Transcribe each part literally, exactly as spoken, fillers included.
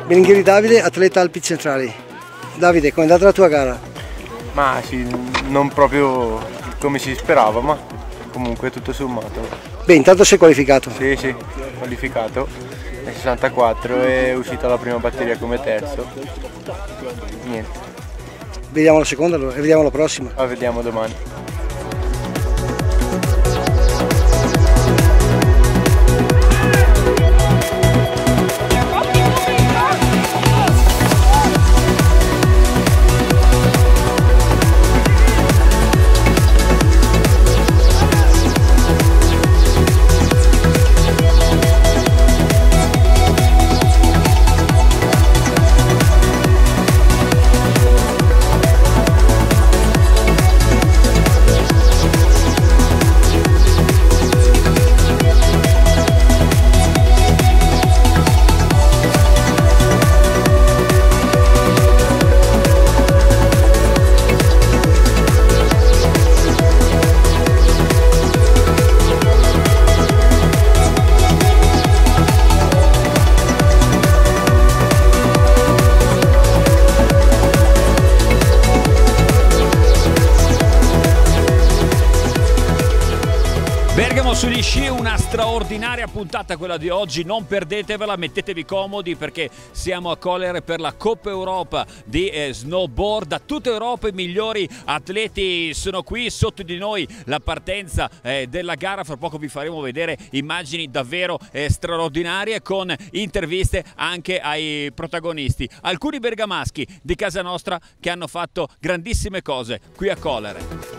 Belingheri Davide, atleta Alpi Centrali. Davide, come è andata la tua gara? Ma sì, non proprio come si sperava, ma comunque tutto sommato. Beh, intanto sei qualificato. Sì, sì, qualificato nel sessantaquattro e è uscita la prima batteria come terzo. Niente. Vediamo la seconda allora e vediamo la prossima. La vediamo domani. Bergamo sugli sci, una straordinaria puntata quella di oggi, non perdetevela, mettetevi comodi perché siamo a Colle per la Coppa Europa di eh, snowboard. Da tutta Europa i migliori atleti sono qui, sotto di noi la partenza eh, della gara, fra poco vi faremo vedere immagini davvero eh, straordinarie con interviste anche ai protagonisti, alcuni bergamaschi di casa nostra che hanno fatto grandissime cose qui a Colle.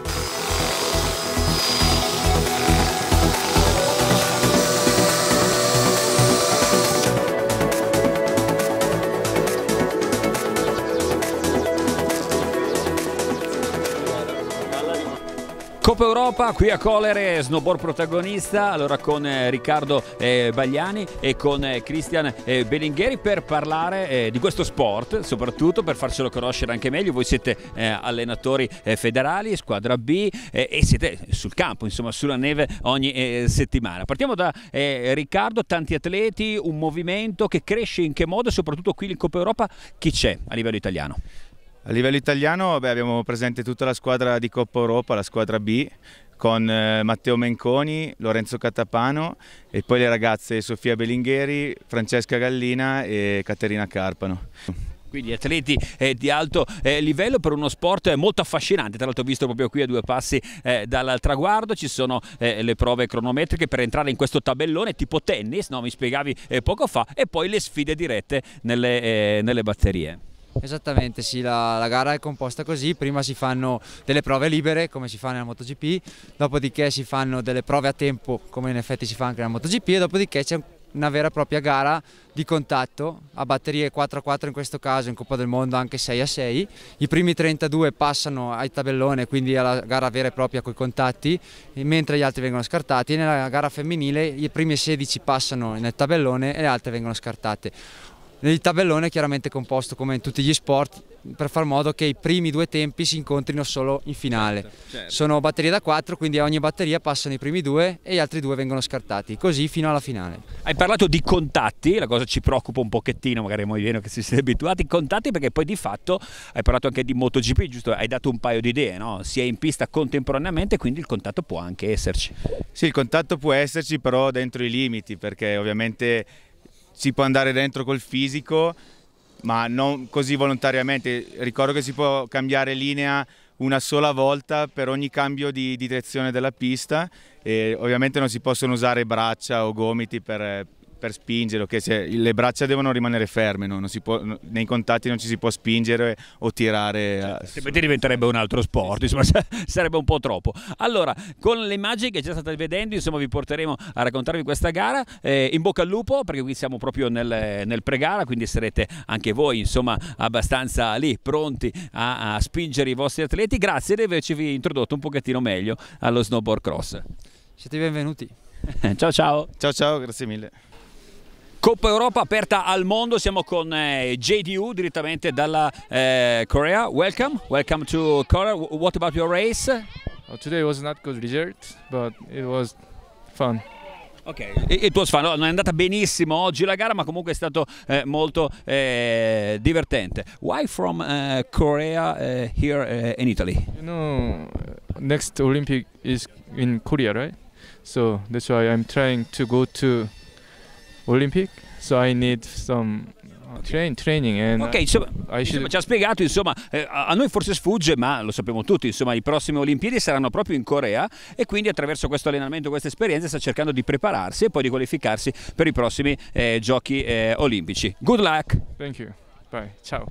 Coppa Europa qui a Colle, snowboard protagonista, allora con eh, Riccardo eh, Bagliani e con eh, Cristian eh, Belingheri per parlare eh, di questo sport, soprattutto per farcelo conoscere anche meglio. Voi siete eh, allenatori eh, federali, squadra B eh, e siete sul campo, insomma sulla neve ogni eh, settimana. Partiamo da eh, Riccardo, tanti atleti, un movimento che cresce in che modo, soprattutto qui in Coppa Europa, chi c'è a livello italiano? A livello italiano beh, abbiamo presente tutta la squadra di Coppa Europa, la squadra B, con eh, Matteo Menconi, Lorenzo Catapano e poi le ragazze Sofia Belingheri, Francesca Gallina e Caterina Carpano. Quindi atleti eh, di alto eh, livello per uno sport molto affascinante. Tra l'altro ho visto proprio qui a due passi eh, dal traguardo ci sono eh, le prove cronometriche per entrare in questo tabellone tipo tennis, no? Mi spiegavi eh, poco fa, e poi le sfide dirette nelle, eh, nelle batterie. Esattamente, sì, la, la gara è composta così: prima si fanno delle prove libere come si fa nella MotoGP, dopodiché si fanno delle prove a tempo come in effetti si fa anche nella MotoGP e dopodiché c'è una vera e propria gara di contatto a batterie quattro a quattro, in questo caso in Coppa del Mondo anche sei a sei. I primi trentadue passano al tabellone, quindi alla gara vera e propria con i contatti, mentre gli altri vengono scartati. E nella gara femminile i primi sedici passano nel tabellone e le altre vengono scartate. Il tabellone è chiaramente composto come in tutti gli sport per far modo che i primi due tempi si incontrino solo in finale. Certo, certo. Sono batterie da quattro, quindi a ogni batteria passano i primi due e gli altri due vengono scartati, così fino alla finale. Hai parlato di contatti, la cosa ci preoccupa un pochettino, magari noi viene che si siete abituati, contatti, perché poi di fatto hai parlato anche di MotoGP, giusto? Hai dato un paio di idee, no? Si è in pista contemporaneamente, quindi il contatto può anche esserci. Sì, il contatto può esserci, però dentro i limiti, perché ovviamente si può andare dentro col fisico, ma non così volontariamente. Ricordo che si può cambiare linea una sola volta per ogni cambio di, di direzione della pista e ovviamente non si possono usare braccia o gomiti per, per spingere, okay? Se, le braccia devono rimanere ferme, no? Non si può, nei contatti non ci si può spingere o tirare. Certo, altrimenti diventerebbe un altro sport, insomma, sarebbe un po' troppo. Allora, con le immagini che già state vedendo, insomma, vi porteremo a raccontarvi questa gara. Eh, in bocca al lupo, perché qui siamo proprio nel, nel pre-gara, quindi sarete anche voi, insomma, abbastanza lì, pronti a, a spingere i vostri atleti. Grazie di averci introdotto un pochettino meglio allo snowboard cross. Siete benvenuti. Ciao ciao. Ciao ciao, grazie mille. Coppa Europa aperta al mondo, siamo con eh, J D U direttamente dalla eh, Corea. Welcome, welcome to Korea. What about your race? Uh, today was not good result, but it was fun. Ok, e il tuo sfano non è andata benissimo oggi la gara, ma comunque è stato eh, molto eh, divertente. Why from uh, Korea uh, here uh, in Italy? You know, next Olympic is in Korea, right? So that's why I'm trying to go to Olympic. So I need some train, training and Ok, insomma, I should... insomma, ci ha spiegato, insomma, eh, a noi forse sfugge, ma lo sappiamo tutti, insomma, i prossimi Olimpiadi saranno proprio in Corea e quindi attraverso questo allenamento, questa esperienza sta cercando di prepararsi e poi di qualificarsi per i prossimi eh, giochi eh, olimpici. Good luck! Thank you. Bye. Ciao.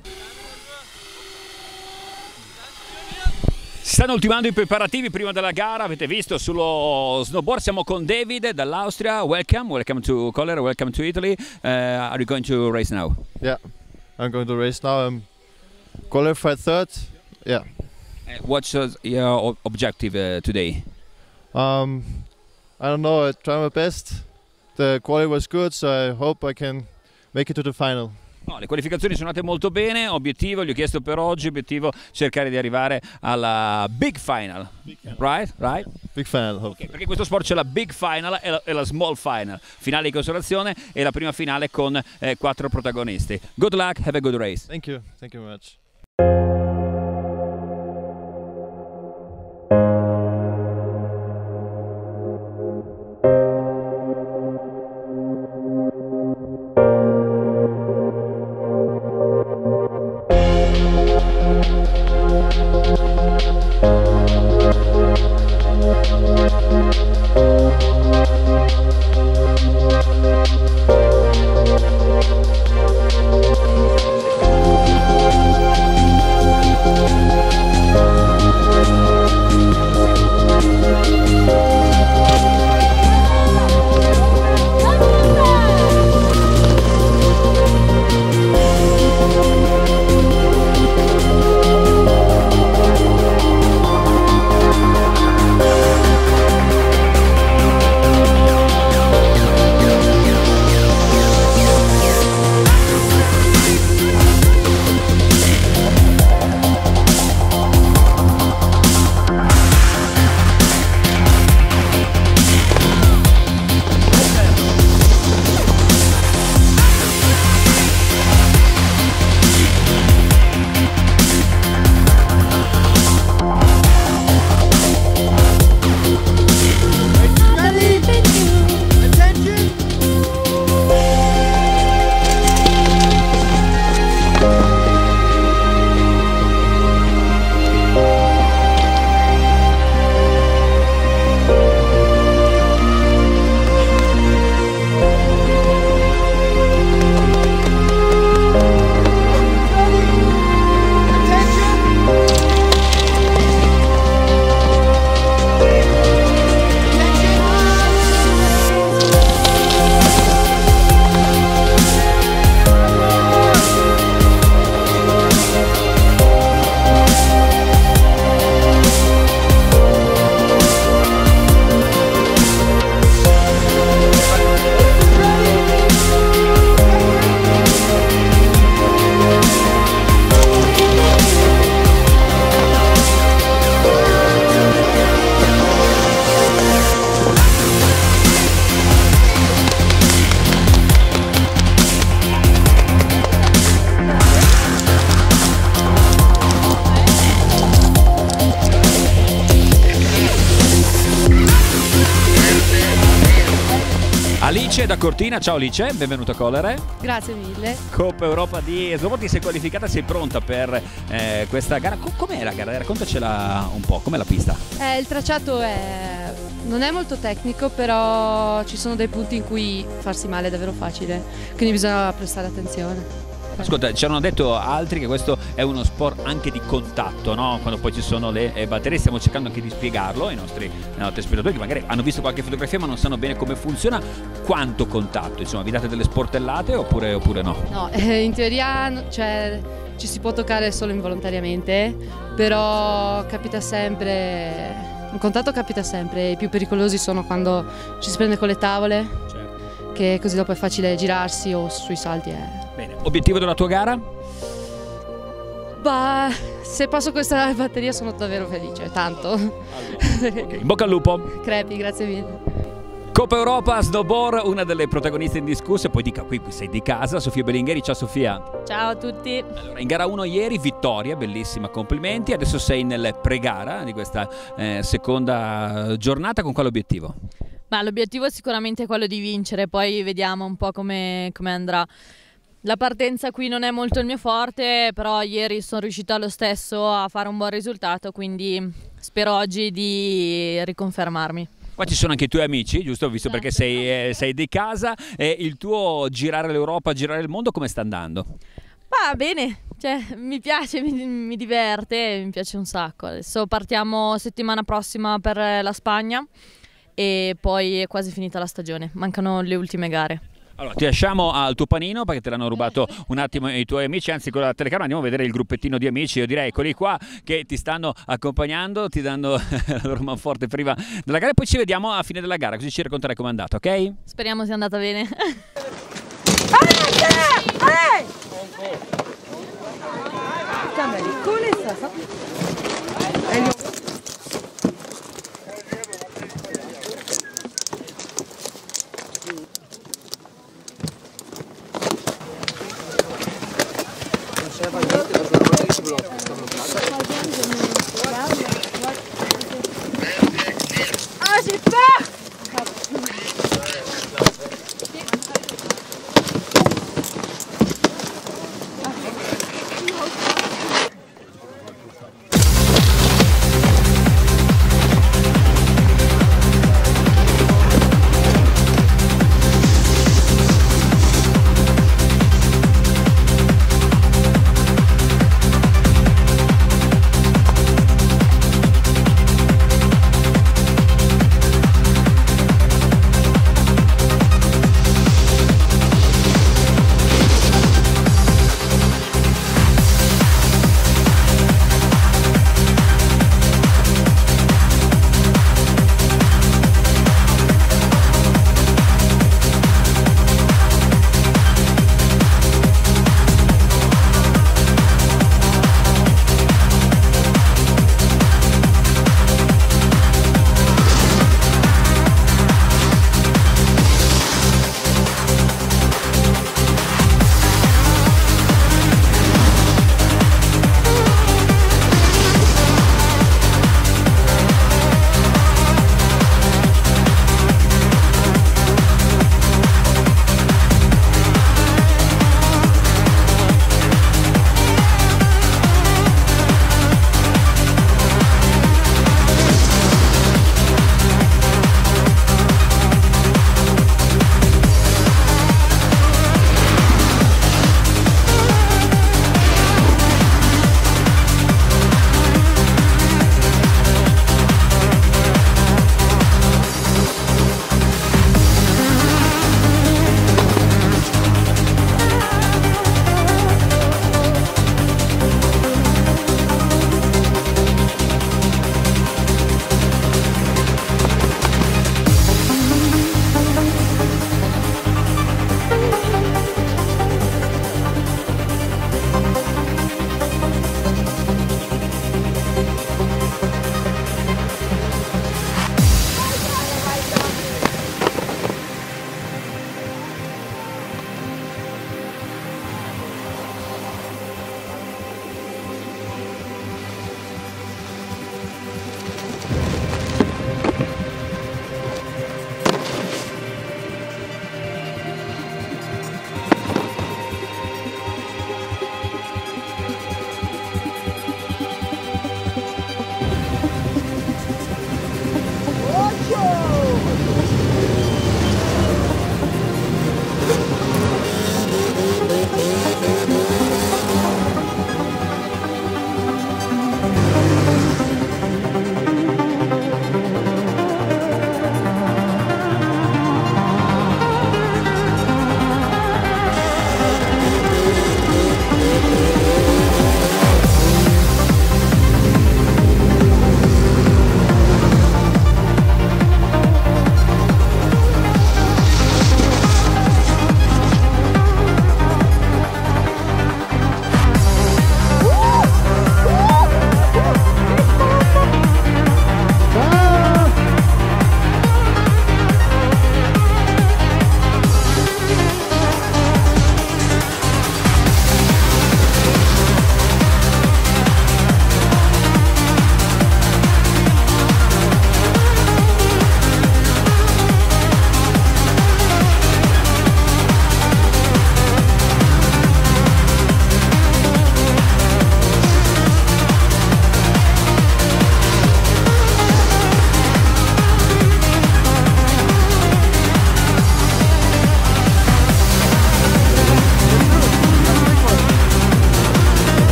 Si stanno ultimando i preparativi prima della gara, avete visto sullo snowboard. Siamo con David dall'Austria. Welcome, welcome to Koller, welcome to Italy. Uh, are you going to race now? Yeah, I'm going to race now. I'm qualified third. Yeah. Uh, what's uh, your objective uh, today? Um, I don't know. I try my best. The quality was good, so I hope I can make it to the final. No, le qualificazioni sono andate molto bene, obiettivo, gli ho chiesto per oggi, obiettivo cercare di arrivare alla big final, big final. right? right? Big final, okay, perché questo sport c'è la big final e la, e la small final, finale di consolazione e la prima finale con eh, quattro protagonisti. Good luck, have a good race. Thank you, thank you very much. Alice da Cortina, ciao Alice, benvenuta a Collere. Grazie mille. Coppa Europa di snowboard, ti sei qualificata, sei pronta per eh, questa gara. Com'è la gara? Raccontacela un po', com'è la pista? Eh, il tracciato è... non è molto tecnico, però ci sono dei punti in cui farsi male è davvero facile, quindi bisogna prestare attenzione. Ascolta, ci hanno detto altri che questo è uno sport anche di contatto, no? Quando poi ci sono le batterie, stiamo cercando anche di spiegarlo ai nostri, ai nostri spettatori che magari hanno visto qualche fotografia ma non sanno bene come funziona. Quanto contatto? Insomma, vi date delle sportellate oppure, oppure no? No, eh, in teoria cioè, ci si può toccare solo involontariamente, però capita sempre, il contatto capita sempre, i più pericolosi sono quando ci si prende con le tavole, certo, che così dopo è facile girarsi o sui salti. È... Bene, obiettivo della tua gara? Bah, se passo questa batteria sono davvero felice, tanto. Allora, okay. In bocca al lupo. Crepi, grazie mille. Coppa Europa Snowboard, una delle protagoniste indiscusse, poi dica qui sei di casa, Sofia Bellingheri. Ciao Sofia. Ciao a tutti. Allora, in gara uno ieri, vittoria, bellissima, complimenti. Adesso sei nel pre-gara di questa eh, seconda giornata, con quale obiettivo? Ma l'obiettivo è sicuramente quello di vincere, poi vediamo un po' come, come andrà. La partenza qui non è molto il mio forte, però ieri sono riuscita lo stesso a fare un buon risultato, quindi spero oggi di riconfermarmi. Qua ci sono anche i tuoi amici, giusto? Visto perché sei, eh, sei di casa, e il tuo girare l'Europa, girare il mondo, come sta andando? Va bene, cioè, mi piace, mi, mi diverte, mi piace un sacco. Adesso partiamo settimana prossima per la Spagna e poi è quasi finita la stagione, mancano le ultime gare. Allora, ti lasciamo al tuo panino perché te l'hanno rubato un attimo i tuoi amici, anzi con la telecamera andiamo a vedere il gruppettino di amici, io direi eccoli qua che ti stanno accompagnando, ti danno la loro manforte prima della gara e poi ci vediamo a fine della gara, così ci racconterai com'è andata, ok? Speriamo sia andata bene. Ah, j'ai peur!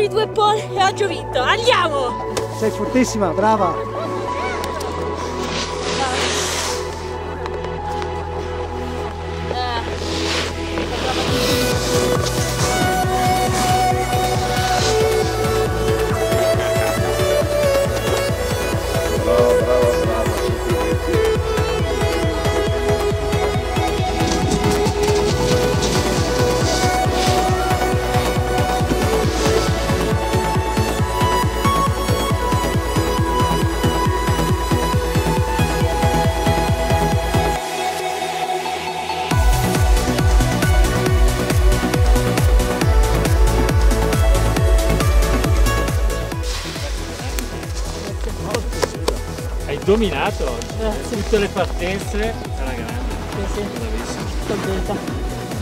i due pole e ho già vinto. Andiamo! Sei fortissima, brava! Hai dominato Grazie. tutte le partenze alla grande. Sì, sì. Bravissimo. Contenta.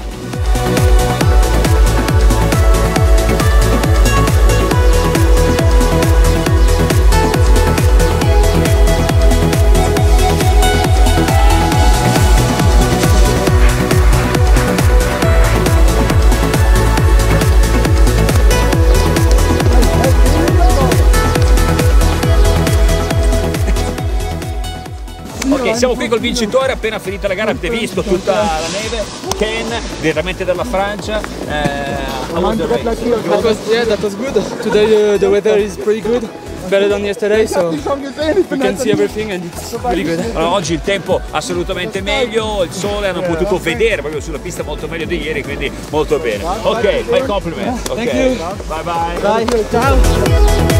Ok, siamo qui col vincitore, appena finita la gara avete visto tutta la neve, Ken, direttamente dalla Francia. Uh, how was the race? That was, yeah, that was good. Today uh, the weather is pretty good, better than yesterday, so we can see everything and it's really good. Allora, oggi il tempo assolutamente meglio, il sole hanno potuto vedere proprio sulla pista molto meglio di ieri, quindi molto bene. Ok, my compliments. Ok, Thank you. bye bye. Bye. Ciao.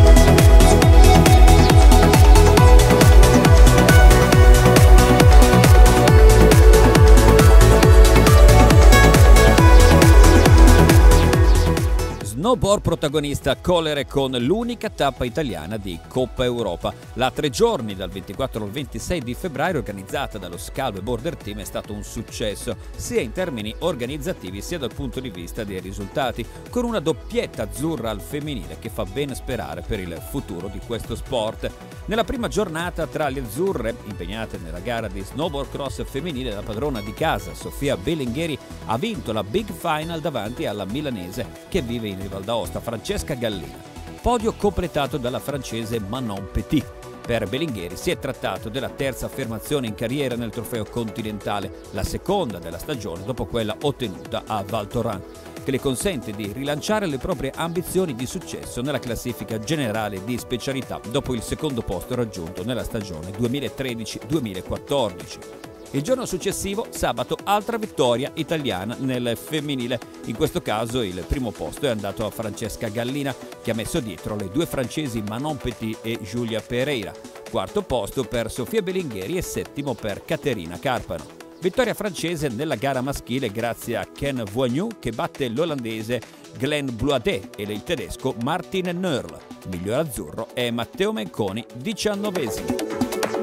Snowboard protagonista Koller con l'unica tappa italiana di Coppa Europa. La tre giorni dal ventiquattro al ventisei di febbraio organizzata dallo Scalve Border Team è stato un successo sia in termini organizzativi sia dal punto di vista dei risultati, con una doppietta azzurra al femminile che fa ben sperare per il futuro di questo sport. Nella prima giornata tra le azzurre impegnate nella gara di snowboard cross femminile, la padrona di casa Sofia Bellingheri ha vinto la Big Final davanti alla milanese che vive in Val d'Aosta, Francesca Gallina. Podio completato dalla francese Manon Petit. Per Bellingheri si è trattato della terza affermazione in carriera nel trofeo continentale, la seconda della stagione dopo quella ottenuta a Val Thorens, che le consente di rilanciare le proprie ambizioni di successo nella classifica generale di specialità dopo il secondo posto raggiunto nella stagione duemilatredici duemilaquattordici. Il giorno successivo, sabato, altra vittoria italiana nel femminile. In questo caso il primo posto è andato a Francesca Gallina, che ha messo dietro le due francesi Manon Petit e Giulia Pereira. Quarto posto per Sofia Bellingheri e settimo per Caterina Carpano. Vittoria francese nella gara maschile grazie a Ken Voignoux che batte l'olandese Glenn Bluadet e il tedesco Martin Nörl. Miglior azzurro è Matteo Menconi, diciannovesimo.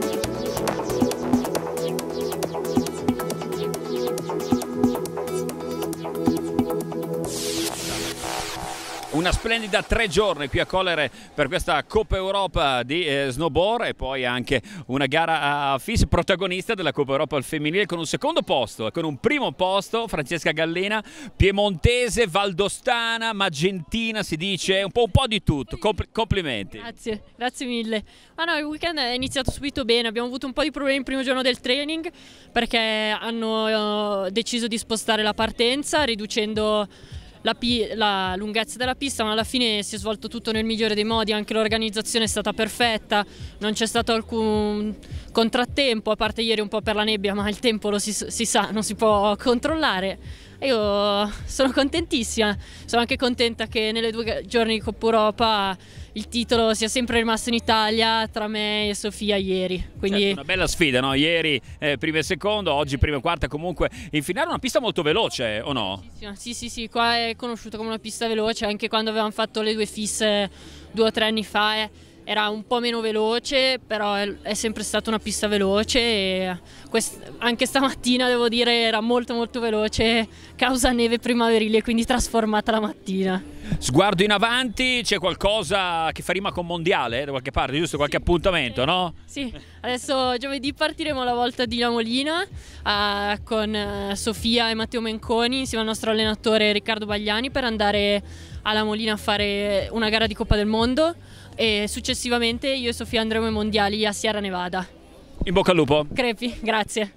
Una splendida tre giorni qui a Koller per questa Coppa Europa di eh, snowboard e poi anche una gara a F I S, protagonista della Coppa Europa al femminile con un secondo posto, con un primo posto Francesca Gallina, piemontese, valdostana, magentina si dice, un po', un po' di tutto. Compl- complimenti. Grazie, grazie mille. Ah no, il weekend è iniziato subito bene, abbiamo avuto un po' di problemi il primo giorno del training perché hanno uh, deciso di spostare la partenza riducendo La, la lunghezza della pista, ma alla fine si è svolto tutto nel migliore dei modi, anche l'organizzazione è stata perfetta, non c'è stato alcun contrattempo, a parte ieri un po' per la nebbia, ma il tempo lo si, si sa, non si può controllare. Io sono contentissima, sono anche contenta che nelle due giorni di Coppa Europa il titolo sia sempre rimasto in Italia tra me e Sofia ieri. Quindi certo, una bella sfida, no? Ieri eh, prima e secondo, oggi prima e quarta, comunque in finale una pista molto veloce, o no? Sì, sì, sì, qua è conosciuta come una pista veloce, anche quando avevamo fatto le due F I S due o tre anni fa eh, era un po' meno veloce, però è, è sempre stata una pista veloce e quest- anche stamattina devo dire era molto molto veloce causa neve primaverile, quindi trasformata la mattina. Sguardo in avanti, c'è qualcosa che fa rima con mondiale, eh, da qualche parte, giusto? Qualche appuntamento, no? Sì, adesso giovedì partiremo alla Volta di La Molina uh, con uh, Sofia e Matteo Menconi insieme al nostro allenatore Riccardo Bagliani per andare alla Molina a fare una gara di Coppa del Mondo e successivamente io e Sofia andremo ai mondiali a Sierra Nevada. In bocca al lupo. Crepi, grazie.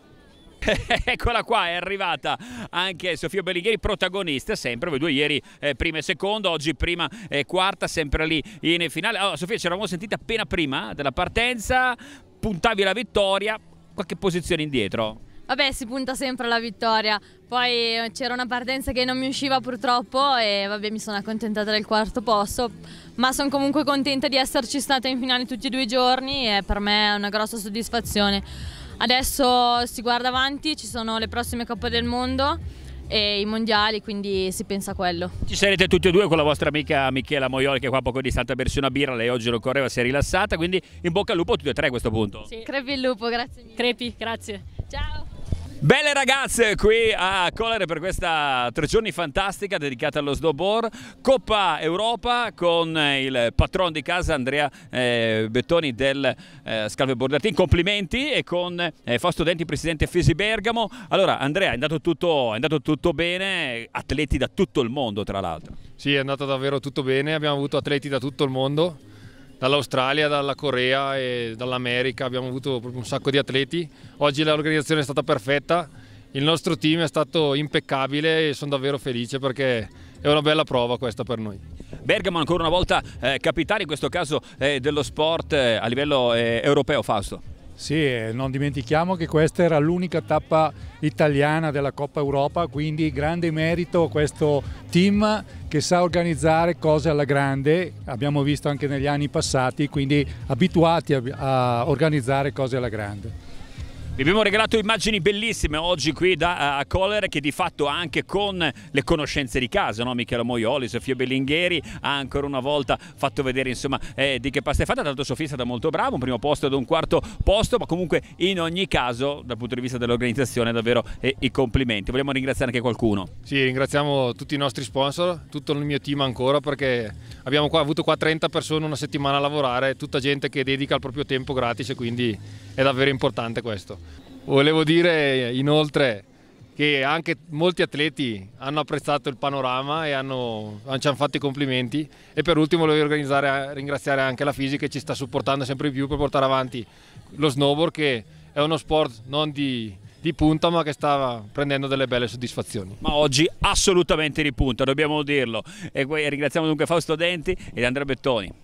Eccola qua, è arrivata anche Sofia Bellingheri, protagonista sempre, voi due ieri eh, prima e secondo, oggi prima e quarta, sempre lì in finale. Allora, Sofia, ci eravamo sentite appena prima della partenza, puntavi la vittoria, qualche posizione indietro? Vabbè, si punta sempre alla vittoria, poi c'era una partenza che non mi usciva purtroppo e vabbè, mi sono accontentata del quarto posto, ma sono comunque contenta di esserci stata in finale tutti e due i giorni e per me è una grossa soddisfazione. Adesso si guarda avanti, ci sono le prossime Coppe del Mondo e i mondiali, quindi si pensa a quello. Ci sarete tutti e due con la vostra amica Michela Moioli che è qua poco distante a bersi una birra, lei oggi non correva, si è rilassata, quindi in bocca al lupo tutti e tre a questo punto. Sì. Crepi il lupo, grazie mille. Crepi, grazie. Ciao. Belle ragazze qui a Colle per questa tre giorni fantastica dedicata allo snowboard, Coppa Europa con il patron di casa Andrea eh, Bettoni del eh, Scalve Board Team, complimenti, e con eh, Fausto Denti, presidente Fisi Bergamo. Allora Andrea, è andato tutto, è andato tutto bene, atleti da tutto il mondo tra l'altro. Sì, è andato davvero tutto bene, abbiamo avuto atleti da tutto il mondo, dall'Australia, dalla Corea e dall'America, abbiamo avuto proprio un sacco di atleti. Oggi l'organizzazione è stata perfetta, il nostro team è stato impeccabile e sono davvero felice perché è una bella prova questa per noi. Bergamo ancora una volta eh, capitale in questo caso eh, dello sport eh, a livello eh, europeo, Fausto. Sì, non dimentichiamo che questa era l'unica tappa italiana della Coppa Europa, quindi grande merito a questo team che sa organizzare cose alla grande, abbiamo visto anche negli anni passati, quindi abituati a, a organizzare cose alla grande. Vi abbiamo regalato immagini bellissime oggi qui da uh, Colle, che di fatto anche con le conoscenze di casa, no? Michela Moioli, Sofia Bellingheri ha ancora una volta fatto vedere insomma eh, di che pasta è fatta. Tanto Sofia è stata molto brava, un primo posto ed un quarto posto, ma comunque in ogni caso dal punto di vista dell'organizzazione davvero eh, i complimenti. Vogliamo ringraziare anche qualcuno? Sì, ringraziamo tutti i nostri sponsor, tutto il mio team ancora, perché abbiamo qua, avuto qua trenta persone una settimana a lavorare, tutta gente che dedica il proprio tempo gratis e quindi è davvero importante questo. Volevo dire inoltre che anche molti atleti hanno apprezzato il panorama e hanno, ci hanno fatto i complimenti, e per ultimo volevo ringraziare anche la Fisi che ci sta supportando sempre di più per portare avanti lo snowboard, che è uno sport non di, di punta ma che sta prendendo delle belle soddisfazioni. Ma oggi assolutamente di punta, dobbiamo dirlo, e ringraziamo dunque Fausto Denti ed Andrea Bettoni.